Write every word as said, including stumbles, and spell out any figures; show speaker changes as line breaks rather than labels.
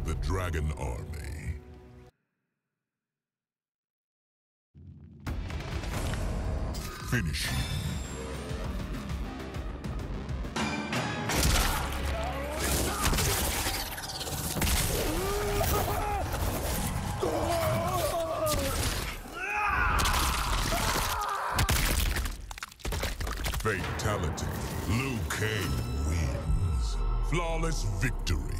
of the Dragon Army. Finish him. Fatality. Liu Kang wins. Flawless victory.